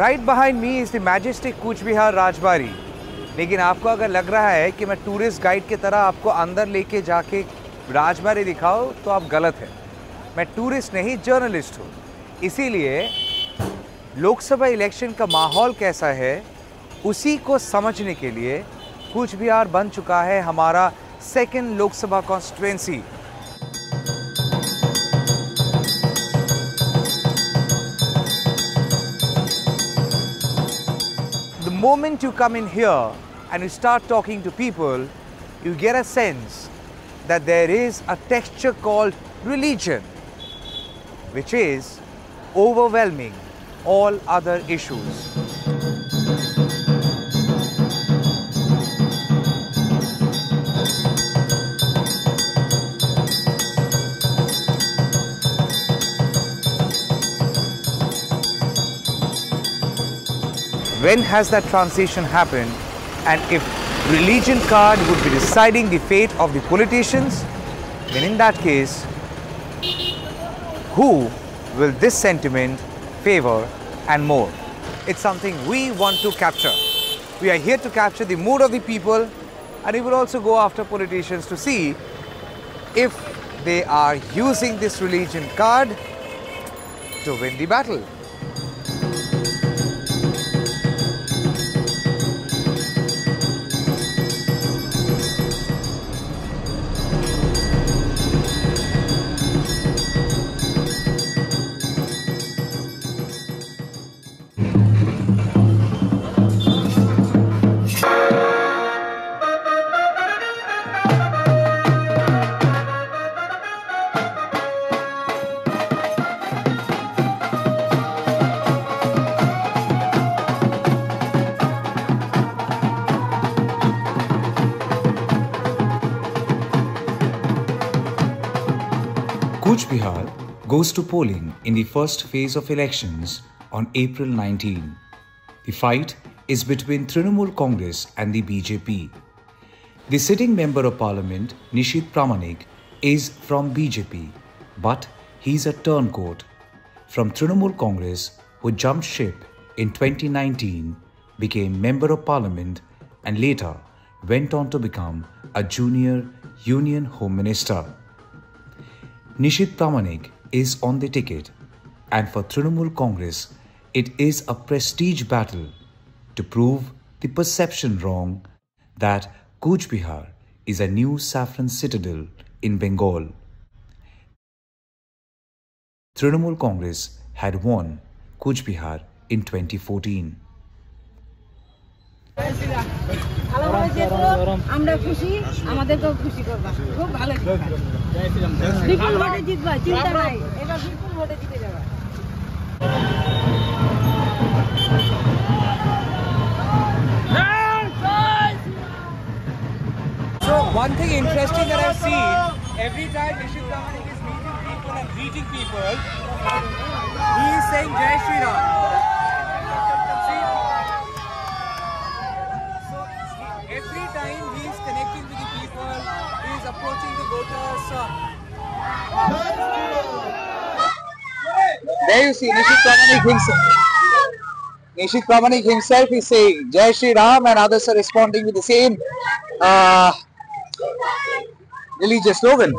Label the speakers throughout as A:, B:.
A: Right behind me is the majestic Cooch Behar Rajbari. लेकिन आपको अगर लग रहा है कि मैं टूरिस्ट गाइड की तरह आपको अंदर लेके जाके राजबारी दिखाऊं तो आप गलत हैं। मैं टूरिस्ट नहीं, जर्नलिस्ट हूँ। इसीलिए लोकसभा इलेक्शन का माहौल कैसा है उसी को समझने के लिए कूच बिहार बन चुका है हमारा second Lok Sabha constituency. The moment you come in here and you start talking to people, you get a sense that there is a texture called religion, which is overwhelming all other issues. When has that transition happened? And if religion card would be deciding the fate of the politicians, then in that case, who will this sentiment favor and more? It's something we want to capture. We are here to capture the mood of the people, and we will also go after politicians to see if they are using this religion card to win the battle.
B: Cooch Behar goes to polling in the first phase of elections on April 19. The fight is between Trinamool Congress and the BJP. The sitting Member of Parliament, Nishit Pramanik, is from BJP, but he's a turncoat from Trinamool Congress who jumped ship in 2019, became Member of Parliament and later went on to become a junior Union Home Minister. Nishit Pramanik is on the ticket, and for Trinamool Congress, it is a prestige battle to prove the perception wrong that Cooch Behar is a new saffron citadel in Bengal. Trinamool Congress had won Cooch Behar in 2014.
C: আমরা খুশি, আমাদেরকেও খুশি করবা, খুব ভালো বিপুল ভোটে জিতবা, চিন্তা নাই, এবার বিপুল ভোটে জিতে যাবা।
A: So one thing interesting that I've seen, every time Nishit Pramanik is meeting people and greeting people, he is saying Jai Shri Ram. Every time he is connecting with the people, he is approaching the voters. There you see Nishit Pramanik himself. Nishit Pramanik himself is saying Jai Shri Ram, and others are responding with the same religious slogan.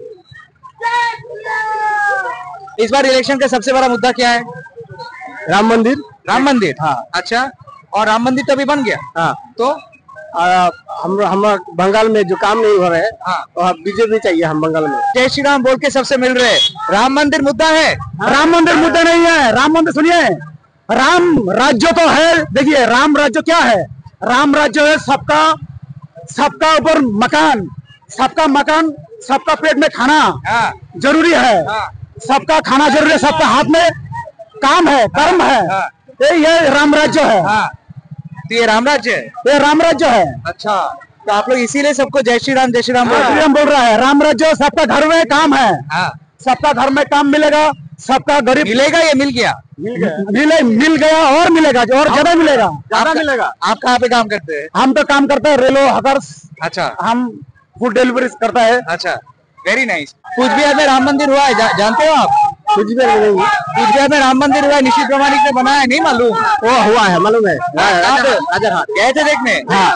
A: इस बार election का सबसे बड़ा मुद्दा क्या है?
D: राम मंदिर।
A: राम मंदिर,
D: हाँ।
A: अच्छा, और राम मंदिर तो अभी बन गया।
D: हाँ।
A: तो
D: हम बंगाल में जो काम नहीं हो रहे हैं,
A: हाँ,
D: तो बीजेपी चाहिए हम बंगाल में।
A: जय श्री राम बोल के सबसे मिल रहे। राम मंदिर मुद्दा है?
D: हाँ। राम मंदिर मुद्दा नहीं है। राम मंदिर सुनिए, राम राज्य तो है। देखिए राम राज्य क्या है? राम राज्य है सबका ऊपर मकान, सबका मकान, सबका पेट में खाना जरूरी है। सबका खाना जरूरी है, सबका हाथ में काम है, कर्म है। ये राम राज्य है।
A: तो ये राम राज्य है?
D: ये राम राज्य है।
A: अच्छा, तो आप लोग इसीलिए सबको जय श्री राम
D: बोल रहा है। राम राज्य सबका घर में काम है। सबका घर में काम मिलेगा, सबका गरीब
A: मिलेगा। ये मिल गया,
D: मिल गया और मिलेगा, और ज्यादा मिलेगा, ज्यादा मिलेगा।
A: आप कहाँ पे काम करते हैं?
D: हम तो काम करते हैं रेलवे हकर्स।
A: अच्छा,
D: हम फूड डिलीवरी करता है।
A: अच्छा, वेरी नाइस। कूच बिहार में राम मंदिर हुआ है, जानते हो आप?
D: कुछ बिहार में नहीं।
A: कुछ बिहार में राम मंदिर हुआ, निशित प्रामाणिक ने बनाया, नहीं मालूम?
D: वो हुआ है, मालूम है।
A: राजरहाट गए थे देखने?
D: हाँ।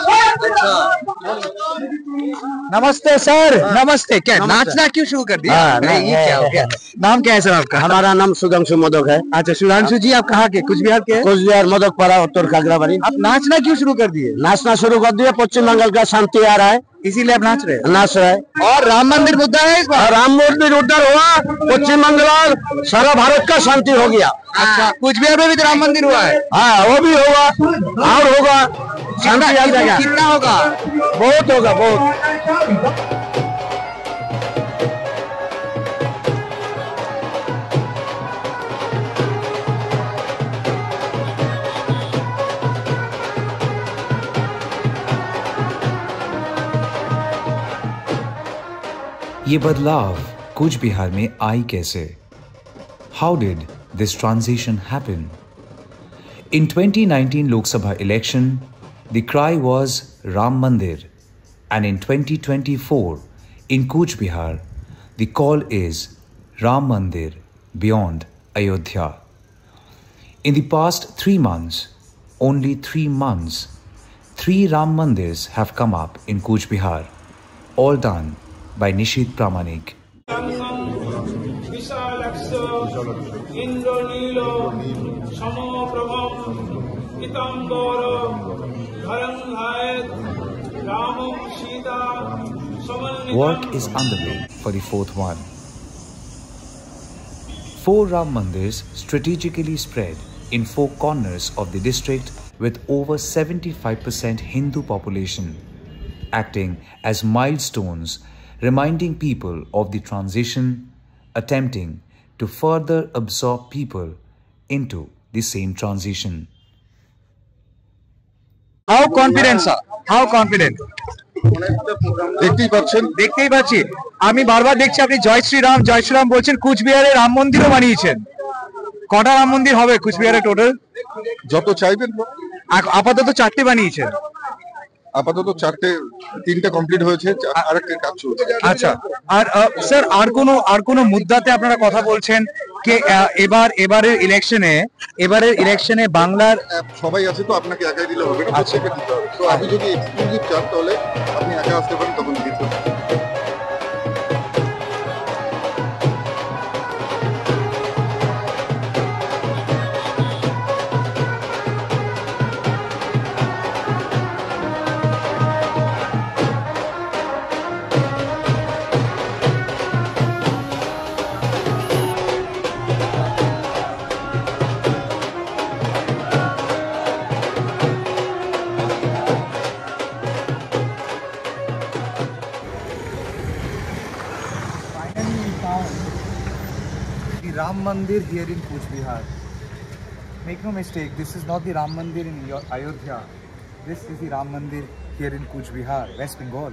A: नमस्ते सर। नमस्ते। क्या नाचना क्यों शुरू कर दिया?
D: नहीं,
A: ये क्या हो गया? नाम क्या है सर आपका?
D: हमारा नाम सुधांशु मोदक है।
A: अच्छा सुधांशु जी, आप कहाँ के? कुछ बिहार के?
D: कुछ बिहार मोदक पारा, उत्तर खागराबाड़ी।
A: आप नाचना क्यों शुरू कर दिए?
D: नाचना शुरू कर दिया, पश्चिम बंगाल का शांति आ रहा है,
A: इसीलिए आप नाच रहे हैं?
D: नाच रहा है।
A: और राम मंदिर मुद्दा है इस बार?
D: राम मंदिर उद्धर हुआ, पश्चिम बंगाल सारा भारत का शांति हो गया।
A: अच्छा, कुछ बिहार में भी तो राम मंदिर हुआ है?
D: हाँ, वो भी होगा और होगा, शांति आ जाएगा।
A: कितना होगा?
D: बहुत होगा, बहुत।
B: ये बदलाव कूच बिहार में आई कैसे? How did this transition happen? In 2019 Lok Sabha election, the cry was Ram Mandir, and in 2024 in Cooch Bihar, the call is Ram Mandir beyond Ayodhya. In the past 3 months, only 3 months, 3 Ram Mandirs have come up in Cooch Bihar, all done by Nishit Pramanik. Work is underway for the 4th one. 4 Ram Mandirs strategically spread in 4 corners of the district with over 75% Hindu population, acting as milestones reminding people of the transition, attempting to further absorb people into the same transition.
A: How confident sir? How confident?
D: দেখতেই
A: পাচ্ছি আমি বারবার দেখছি আপনি জয় শ্রীরাম বলছেন। কুচবিহারে রাম মন্দিরও বানিয়েছেন। কটা রাম মন্দির হবে কুচবিহারে টোটাল?
E: যত চাইবেন।
A: আপাতত 4টে বানিয়েছেন।
E: আপাতত 3টে কমপ্লিট হয়েছে, আরেকটা কাজ চলছে।
A: আচ্ছা, আর স্যার আর কোনো মুদ্দাতে আপনারা কথা বলছেন যে এবারের ইলেকশনে বাংলার
E: সবাই আছে, তো আপনাকে একাই দিলে হবে না, প্রত্যেককে দিতে হবে। তো আপনি যদি এক্সক্লুসিভ চান তাহলে আপনি একা আসতে পারেন, তখন দিতে হবে।
A: Ram Mandir here in Cooch Bihar. Make no mistake, this is not the Ram Mandir in Ayodhya. This is the Ram Mandir here in Cooch Bihar, West Bengal.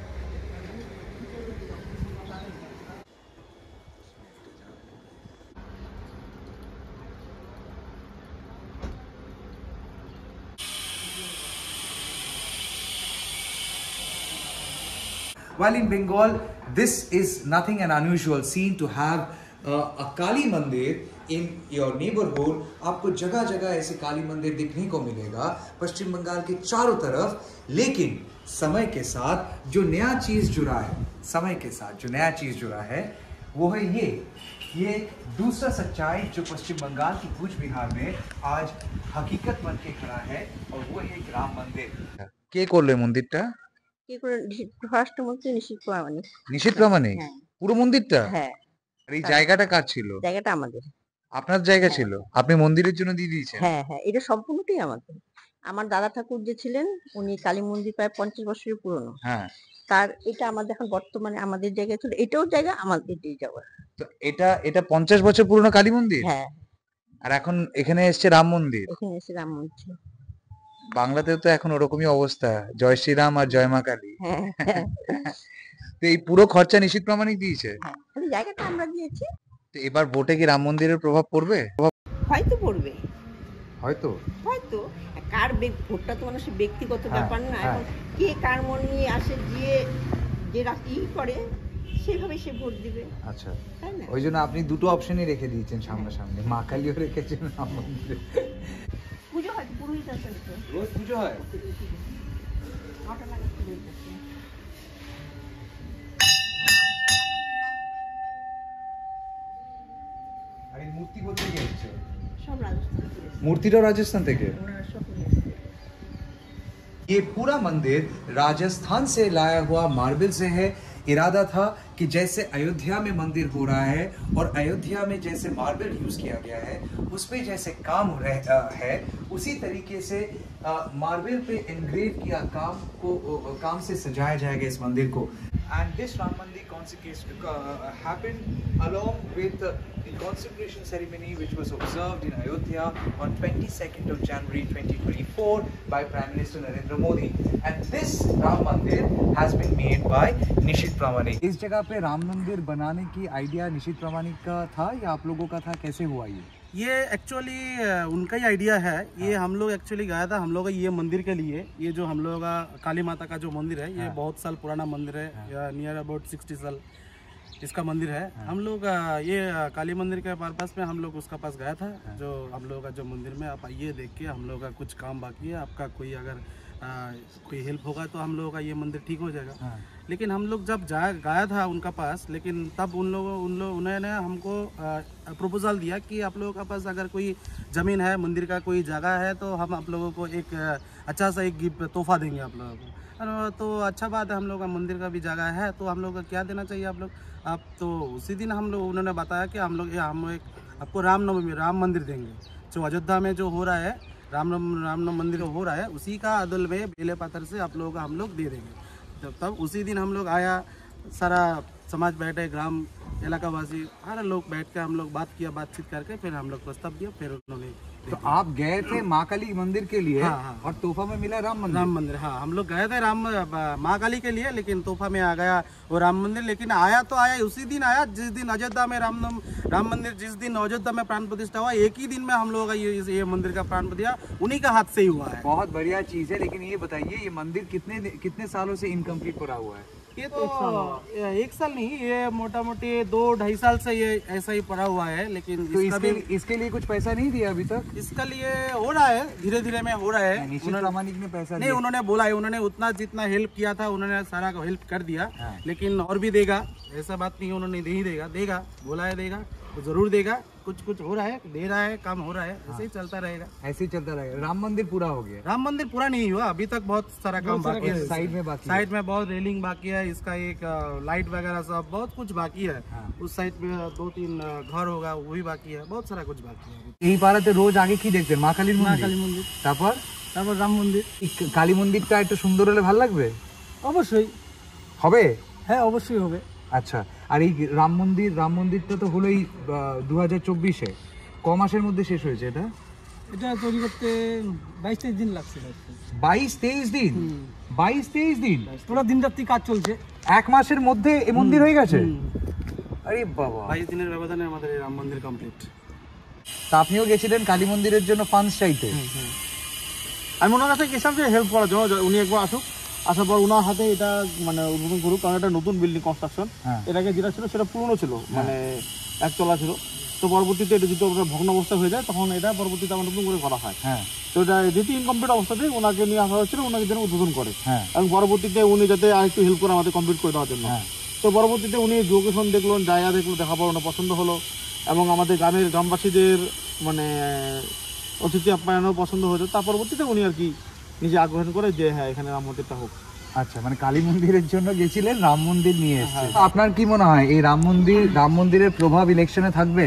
A: While in Bengal, this is nothing an unusual scene to have a Kali Mandir in your neighborhood. आपको जगह जगह ऐसे काली मंदिर देखने को मिलेगा पश्चिम बंगाल के चारों तरफ। लेकिन समय के साथ जो नया चीज जुड़ा है वो है ये दूसरा सच्चाई जो पश्चिम बंगाल की कूच बिहार में आज हकीकत बन के खड़ा है, और वो है एक राम मंदिर। के করলে মন্দিরটা?
C: কি করে রাষ্ট্রমন্ত্রী
A: নিশিত প্রামাণিক পুরো মন্দিরটা?
C: হ্যাঁ।
A: আর এই জায়গাটা কার ছিল?
C: জায়গাটা আমাদের।
A: আপনার জায়গা ছিল? আপনি মন্দিরের জন্য দিয়ে দিয়েছেন?
C: হ্যাঁ হ্যাঁ, এটা সম্পূর্ণটাই আমাদের। আমার দাদা ঠাকুর যে ছিলেন, উনি কালী মন্দির প্রায় 50 বছরের পুরনো।
A: হ্যাঁ।
C: তার এটা আমাদের এখন বর্তমানে আমাদের জায়গায় ছিল, এটাও জায়গা আমাদের দিয়ে যাওয়ার।
A: তো এটা 50 বছর পুরনো কালী মন্দির?
C: হ্যাঁ।
A: আর এখন এখানে এসেছে রাম মন্দির?
C: এখানে এসে রাম মন্দির।
A: বাংলাতেও তো এখন ওরকমই অবস্থা, জয় শ্রীরাম আর জয় মা কালী।
C: হ্যাঁ।
A: তো এই পুরো খরচা নিশিত প্রামাণিক দিয়েছে?
C: হ্যাঁ, খালি জায়গাটা আমরা দিয়েছি।
A: তো এবার ভোটে কি রাম মন্দিরের প্রভাব পড়বে?
C: হয়তো পড়বে।
A: হয়তো
C: কার ভোটটা তো মানুষের ব্যক্তিগত ব্যাপার না। এখন কে কার মন নিয়ে আসে, যে করে সে সেইভাবে সে ভোট দিবে।
A: আচ্ছা,
C: তাই না?
A: ওই জন্য আপনি দুটো অপশনই রেখে দিয়েছেন সামনাসামনি, মা কালীও রেখেছেন, রাম মন্দির।
C: পুজো হয়, পুরোহিত আছেন তো।
A: রোজ পুজো হয়?
C: 9টা নাগাদ পুরোহিত আছে।
A: আর এই মূর্তি কোথা থেকে এসেছে?
C: সব রাজস্থান থেকে এসেছে।
A: মূর্তিটাও রাজস্থান থেকে?
C: ওনারা সব নিয়ে এসেছে।
B: ये पूरा मंदिर राजस्थान से लाया हुआ मार्बल से है। इरादा था कि जैसे अयोध्या में मंदिर हो रहा है और अयोध्या में जैसे मार्बल यूज किया गया है उसपे जैसे काम हो रहा है, उसी तरीके से मार्बल पे एनग्रेव किया काम से सजाया जाएगा इस मंदिर को। And this Ram Mandir happened along with the consecration ceremony which was observed in Ayodhya on 22nd of January 2024 by Prime Minister Narendra Modi. And this Ram Mandir has been made by Nishit Pramanik. इस जगह पे राम मंदिर बनाने की idea निशित प्रामाणिक का था या आप लोगों का था, कैसे हुआ
F: ये एक्चुअली उनका ही आइडिया है। ये हम लोग एक्चुअली गया था हम लोग ये मंदिर के लिए। ये जो हम लोग का काली माता का जो मंदिर है ये बहुत साल पुराना मंदिर है, नियर अबाउट 60 साल इसका मंदिर है। हम लोग ये काली मंदिर के पर्पस में हम लोग उसका पास गया था, जो हम लोग का जो मंदिर में आप आइए देख के, हम लोग का कुछ काम बाकी है, आपका कोई अगर कोई हेल्प होगा तो हम लोगों का ये मंदिर ठीक हो जाएगा। लेकिन हम लोग जब गया था उनका पास, लेकिन तब उन्होंने हमको प्रपोजल दिया कि आप लोगों का पास अगर कोई ज़मीन है, मंदिर का कोई जगह है, तो हम आप लोगों को एक अच्छा सा एक गिफ्ट तोहफा देंगे आप लोगों को। तो अच्छा बात है, हम लोग का मंदिर का भी जगह है, तो हम लोग को क्या देना चाहिए आप तो उसी दिन उन्होंने बताया कि हम एक आपको राम मंदिर देंगे। जो अयोध्या में जो हो रहा है राम मंदिर हो रहा है, उसी का अदल में बेले पत्थर से आप लोगों का हम लोग दे देंगे। तब उसी दिन हम लोग आया, सारा समाज बैठे, ग्राम इलाकावासी सारे लोग बैठ के हम लोग बातचीत करके फिर हम लोग प्रस्ताव दिया, फिर उन्होंने।
A: तो आप गए थे माँ काली मंदिर के लिए?
F: हाँ।
A: और तोहफा में मिला राम मंदिर?
F: हाँ, हम लोग गए थे माँ काली के लिए, लेकिन तोहफा में आ गया वो राम मंदिर। लेकिन आया तो आया उसी दिन आया जिस दिन अयोध्या में राम मंदिर, जिस दिन अयोध्या में प्राण प्रतिष्ठा हुआ, एक ही दिन में हम लोगों का ये मंदिर का प्राण प्रतिष्ठा उन्हीं का हाथ से ही हुआ है।
A: बहुत बढ़िया चीज़ है। लेकिन ये बताइए, ये मंदिर कितने सालों से इनकम्प्लीट पड़ा हुआ है?
F: ये तो एक साल नहीं, ये मोटा मोटी 2-2.5 साल से ये ऐसा ही पड़ा हुआ है। लेकिन
A: तो इसके लिए कुछ पैसा नहीं दिया अभी तक?
F: इसका लिए हो रहा है, धीरे धीरे में हो रहा है।
A: निशित प्रामाणिक ने पैसा
F: नहीं, उन्होंने बोला है, उन्होंने उतना जितना हेल्प किया था उन्होंने सारा हेल्प कर दिया। लेकिन और भी देगा, ऐसा बात नहीं, उन्होंने नहीं देगा बोला है, देगा तो जरूर देगा। कुछ हो रहा है, दे रहा है, काम हो रहा है, ऐसे ही चलता रहेगा।
A: ऐसे ही चलता रहेगा। राम मंदिर पूरा हो गया?
F: राम मंदिर पूरा नहीं हुआ अभी तक, बहुत सारा काम बाकी है।
A: साइड में
F: बहुत रेलिंग बाकी है, इसका एक लाइट वगैरह सब बहुत कुछ बाकी है। उस साइड में 2-3 घर होगा, वो भी बाकी है, बहुत सारा कुछ बाकी है।
A: এই পাড়াতে রোজ আগে কি দেখতেন? মা কালী মন্দির, তারপর
F: রাম মন্দির।
A: কালী মন্দিরটা একটু সুন্দর হলে ভালো লাগবে?
F: অবশ্যই
A: হবে।
F: হ্যাঁ, অবশ্যই হবে।
A: আচ্ছা, আর এই রাম মন্দিরটা তো হলোই 2024-এ, ক মাসের মধ্যে শেষ হয়েছে এটা
F: তৈরি করতে? 22-23 দিন লাগছিল।
A: 22-23 দিন? 22-23 দিন
F: পুরো দিন রাত্রি কাজ চলছে,
A: এক মাসের মধ্যে এই মন্দির হয়ে গেছে? আরে বাবা,
F: 22 দিনের ব্যবধানে আমাদের এই রাম মন্দির কমপ্লিট।
A: তা আপনিও গেছিলেন কালী মন্দিরের জন্য ফান্ডস চাইতে?
F: আমি ওনার কাছে গেছিলাম যে হেল্প করার জন্য, উনি একবার আসার পর ওনার হাতে এটা মানে উদ্বোধন করুক, কারণ এটা নতুন বিল্ডিং কনস্ট্রাকশন। এটাকে যেটা ছিল সেটা পুরনো ছিল, মানে একতলা ছিল। তো পরবর্তীতে এটা যদি ভগ্ন অবস্থা হয়ে যায় তখন এটা পরবর্তীতে আমার নতুন করে করা হয়। তো এটা যেটি ইনকমপ্লিট অবস্থাতে ওনাকে নিয়ে আসা হয়েছিল, ওনাকে যেন উদ্বোধন করে, এবং পরবর্তীতে উনি যাতে আরেকটু হেল্প করে আমাদের কমপ্লিট করে দেওয়ার জন্য। তো পরবর্তীতে উনি লোকেশন দেখলেন, জায়গা দেখলো, দেখার পর ওনার পছন্দ হলো, এবং আমাদের গ্রামবাসীদের মানে অতিথি আপ্যায়নও পছন্দ হয়েছে। তার পরবর্তীতে উনি আর কি নিজে আগ্রহণ করে যে হ্যাঁ এখানে রাম মন্দিরটা হোক।
A: আচ্ছা, মানে কালী মন্দিরের জন্য গেছিলেন, রাম মন্দির নিয়ে এসেছেন। আপনার কি মনে হয় এই রাম মন্দিরের প্রভাব ইলেকশনে থাকবে?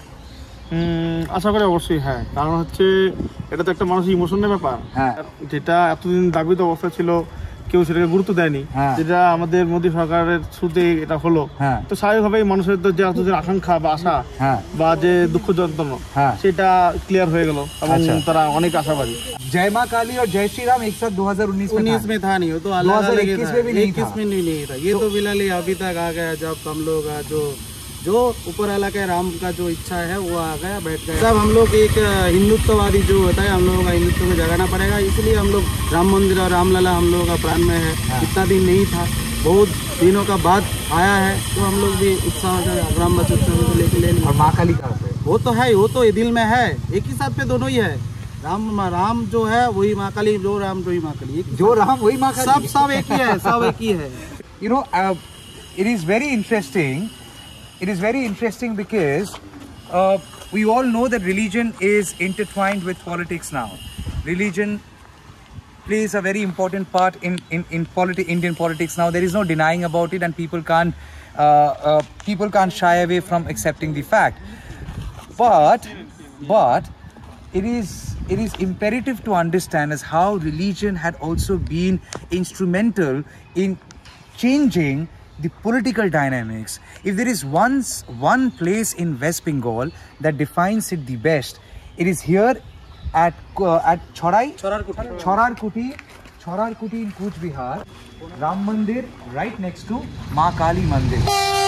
F: আশা করি অবশ্যই হ্যাঁ, কারণ হচ্ছে এটা তো একটা মানুষের ইমোশনের ব্যাপার। যেটা এতদিন দাবিত অবস্থা ছিল, কেউ সেটাকে গুরুত্ব দেয়নি, যেটা আমাদের মোদী সরকারের থ্রুতে এটা হলো। তো স্বাভাবিকভাবেই মানুষের তো যে আকাঙ্ক্ষা বা আশা বা যে দুঃখ যন্ত্রণা সেটা ক্লিয়ার হয়ে গেল, এবং তারা অনেক আশাবাদী।
A: जय माँ काली और जय श्री राम एक साथ 2019
F: में था नहीं, वो तो अलग अलग 21 में भी नहीं था। ये तो फिलहाल अभी तक आ गया, जब हम लोग जो ऊपर वाला का राम का जो इच्छा है वो आ गया, बैठ गया। सब हम लोग एक हिंदुत्ववादी जो होता है, हम लोगों का हिंदुत्व में जगाना पड़ेगा, इसलिए हम लोग राम मंदिर और रामलला हम लोगों का प्राण में है। इतना दिन नहीं था, बहुत दिनों का बाद आया है, तो हम लोग भी उत्साह से ग्राम बचत समिति को लेके ले लिए।
A: और माँ काली कहाँ पे?
F: वो तो है, वो तो ये दिल में है, एक ही साथ पे दोनों ही है। राम जो है वही माँ काली, जो राम जो ही माँ काली,
A: जो राम वही माँ काली,
F: सब एक ही है, सब एक ही है।
A: You know, it is very interesting. It is very interesting because we all know that religion is intertwined with politics now. Religion plays a very important part in Indian politics now. There is no denying about it, and people can't shy away from accepting the fact. But it is imperative to understand as how religion had also been instrumental in changing the political dynamics. If there is one place in West Bengal that defines it the best, it is here at Chorar Kuti in Kuch Bihar, Ram Mandir right next to Ma Kali Mandir.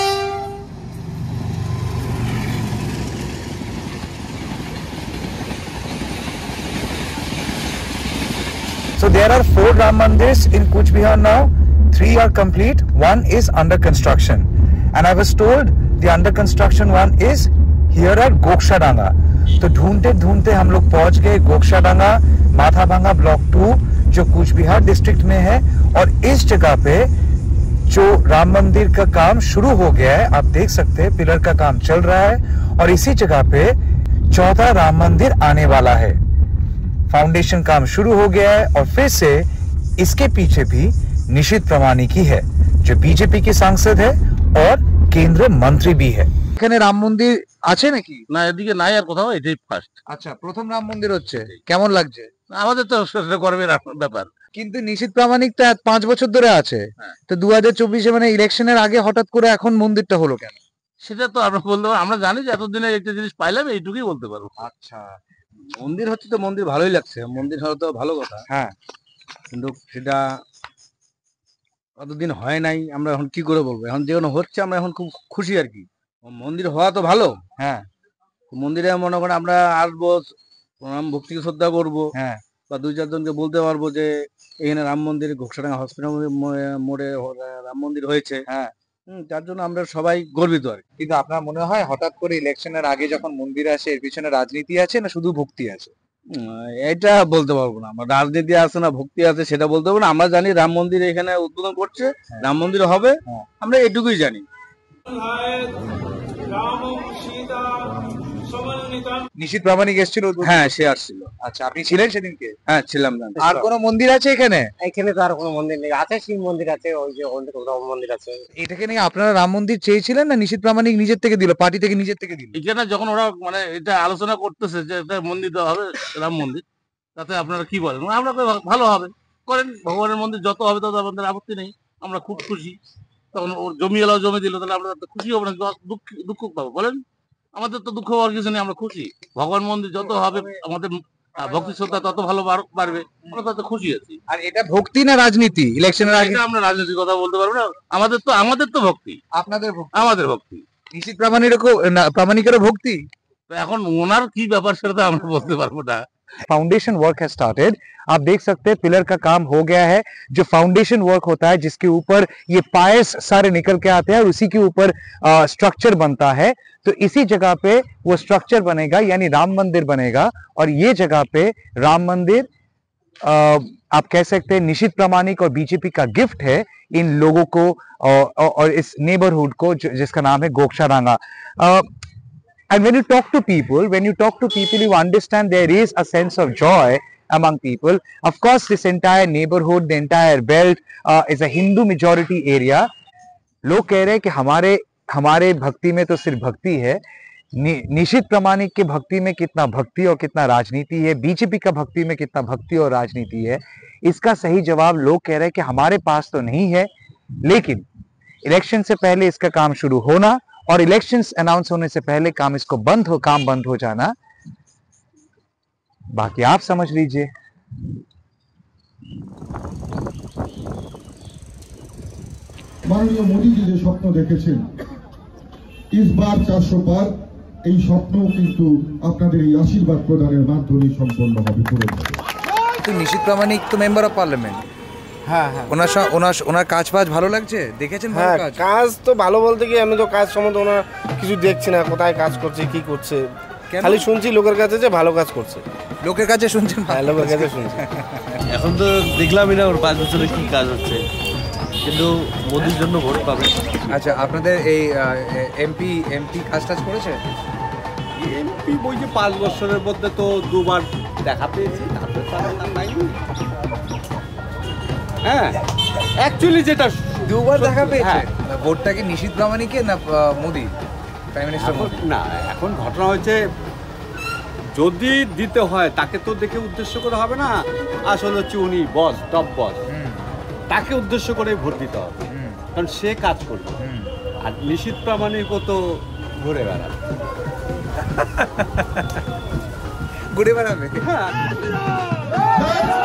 A: So there are 4 Ram Mandirs in Kuch Bihar now. 3 are complete, 1 is under construction, and I was told the under construction one is here at Gokshadanga. तो ढूंढते ढूंढते हम लोग पहुंच गए गोक्षाडांगा Mathabhanga block 2 जो Cooch Behar district में है, और इस जगह पे जो राम मंदिर का काम शुरू हो गया है, आप देख सकते हैं पिलर का काम चल रहा है, और इसी जगह पे 14 राम मंदिर आने वाला है। फाउंडेशन काम शुरू हो गया है, और फिर से इसके पीछे भी निशित प्रामाणिकी है जो बीजेपी के सांसद है और केंद्रीय मंत्री भी है। এখানে রাম মন্দির আছে নাকি?
G: না, এদিকে নাই আর কোথাও, এটাই ফার্স্ট।
A: আচ্ছা, প্রথম রাম মন্দির হচ্ছে, কেমন লাগছে?
G: আমাদের তো গর্বের ব্যাপার।
A: কিন্তু নিশিত প্রামাণিক তো 5 বছর ধরে আছে, তো 2024 মানে ইলেকশনের আগে হঠাৎ করে এখন মন্দিরটা হলো কেন?
G: সেটা তো আমরা বলতে পারবো, আমরা জানি যে এতদিনে একটা জিনিস পাইলাম, এইটুকুই বলতে পারবো।
A: আচ্ছা,
H: মন্দির হচ্ছে তো মন্দির ভালোই লাগছে, মন্দির হওয়া তো ভালো কথা,
A: হ্যাঁ,
H: কিন্তু সেটা কতদিন হয় নাই, আমরা এখন কি করে বলবো? এখন যেখানে হচ্ছে আমরা এখন খুব খুশি আর কি। মন্দির হওয়া তো ভালো,
A: হ্যাঁ,
H: মন্দিরে মনে করেন আমরা আসবো, প্রণাম ভক্তিকে শ্রদ্ধা করবো,
A: হ্যাঁ,
H: বা 2-4 জনকে বলতে পারবো যে এখানে রাম মন্দির, ঘোকসাডাঙ্গা হসপিটাল মোড়ে রাম মন্দির হয়েছে,
A: হ্যাঁ,
H: তার জন্য আমরা সবাই গর্বিত আর কি।
A: কিন্তু আপনার মনে হয় হঠাৎ করে ইলেকশনের আগে যখন মন্দির আসে এর পিছনে রাজনীতি আছে না শুধু ভক্তি আছে?
H: এটা বলতে পারবো না, আমার রাজনীতি আছে না ভক্তি আছে সেটা বলতে পারবো না। আমরা জানি রাম মন্দির এখানে উদ্বোধন করছে, রাম মন্দির হবে, আমরা এটুকুই জানি।
A: নিশিত প্রামাণিক এসেছিল?
H: হ্যাঁ, সে আসছিল।
A: আচ্ছা, আপনি ছিলেন সেদিনকে?
H: হ্যাঁ, ছিলাম।
A: আর কোনো মন্দির আছে এখানে?
I: এখানে তো আর কোনো মন্দির নেই, আছে শিব মন্দির আছে, ওই যে রাম মন্দির আছে।
A: এটাকে নিয়ে আপনারা রাম মন্দির চেয়েছিলেন না নিশিত প্রামাণিক নিজের থেকে দিল, পার্টি থেকে নিজের থেকে দিল?
G: এখানে যখন ওরা মানে এটা আলোচনা করতেছে যে একটা মন্দির দেওয়া হবে, রাম মন্দির, তাতে আপনারা কি বলেন? আমরা ভালো হবে, করেন, ভগবানের মন্দির যত হবে তত আমাদের আপত্তি নেই, আমরা খুব খুশি। তখন ওর জমি এলাও জমি দিল, তাহলে আমরা খুশি হবো না দুঃখ পাবো? বলেন, আমাদের তো দুঃখ হওয়ার কিছু নেই, আমরা খুশি। ভগবান মন্দির যত হবে আমাদের ভক্তি শ্রদ্ধা তত ভালো বাড়বে, আমরা তত খুশি আছি।
A: আর এটা ভক্তি না রাজনীতি? ইলেকশনের আগে
G: আমরা রাজনীতির কথা বলতে পারবো না, আমাদের তো ভক্তি।
A: আপনাদের
G: আমাদের ভক্তি,
A: নিশিত প্রামাণিকেরও ভক্তি।
G: এখন ওনার কি ব্যাপার সেটা তো আমরা বলতে পারবো না।
A: फाउंडेशन वर्क है स्टार्टेड, आप देख सकते हैं पिलर का काम हो गया है। जो फाउंडेशन वर्क होता है जिसके ऊपर ये पायस सारे निकल के आते हैं और उसी के ऊपर स्ट्रक्चर बनता है, तो इसी जगह पे वो स्ट्रक्चर बनेगा, यानी राम मंदिर बनेगा। और ये जगह पे राम मंदिर आप कह सकते हैं निशित प्रामाणिक और बीजेपी का गिफ्ट है इन लोगों को और इस नेबरहुड को जिसका नाम है गोक्षाडांगा। And when you talk to people, you understand there is a sense of joy among people. Of course, this entire neighborhood, the entire belt is a Hindu majority area. लोग कह रहे हैं कि हमारे भक्ति में तो सिर्फ भक्ति है, निशित प्रामाणिक के भक्ति में कितना भक्ति और कितना राजनीति है, बीजेपी का भक्ति में कितना भक्ति और राजनीति है, इसका सही जवाब लोग कह रहे हैं कि हमारे पास तो नहीं है, लेकिन इलेक्शन से पहले इसका काम शुरू होना और इलेक्शंस अनाउंस होने से पहले काम बंद हो जाना, बाकी आप समझ लीजिए।
J: মাননীয় মোদীজি যে স্বপ্ন দেখেছেন ইসবার 400 পার, এই স্বপ্নও কিন্তু আপনাদের এই আশীর্বাদ প্রদানের মাধ্যমে সম্পন্ন হবে পুরো।
A: तो निशित प्रामाणिक तो मेंबर ऑफ पार्लियामेंट,
K: হ্যাঁ হ্যাঁ
A: ওনার কাজ বাজ ভালো লাগছে, দেখেছেন?
K: হ্যাঁ কাজ তো ভালো বলতে কি আমি তো কাজ সম্বন্ধে ওনার কিছু দেখছি না, কোথায় কাজ করছে কি করছে, খালি শুনছি লোকের কাছে যে ভালো কাজ করছে।
A: লোকের কাছে শুনছেন?
K: হ্যাঁ লোকের কাছে শুনছি।
H: এখন তো দেখলামই না ওর 5 বছরে কি কাজ হচ্ছে, কিন্তু মোদির জন্য ভোট পাবে।
A: আচ্ছা, আপনাদের এই এমপি কাজ টাজ করেছে?
L: এমপি বই যে 5 বছরের মধ্যে তো 2বার দেখা পেয়েছি, তারপরে তার নাম নাই। হ্যাঁ অ্যাকচুয়ালি যেটা
A: 2বার দেখা পেয়েছে। ভোটটা কি নিশীথ প্রামাণিকের না মোদি প্রাইম মিনিস্টার?
L: না, এখন ঘটনা হয়েছে যদি দিতে হয় তাকে তো দেখে উদ্দেশ্য করে হবে না, আসলে হচ্ছে উনি বস, টপ বস, তাকে উদ্দেশ্য করে ভোট দিতে হবে, কারণ সে কাজ করবে। আর নিশীথ প্রামাণিকও তো ঘুরে বেড়াবে।
A: ঘুরে বেড়াবে?
L: হ্যাঁ।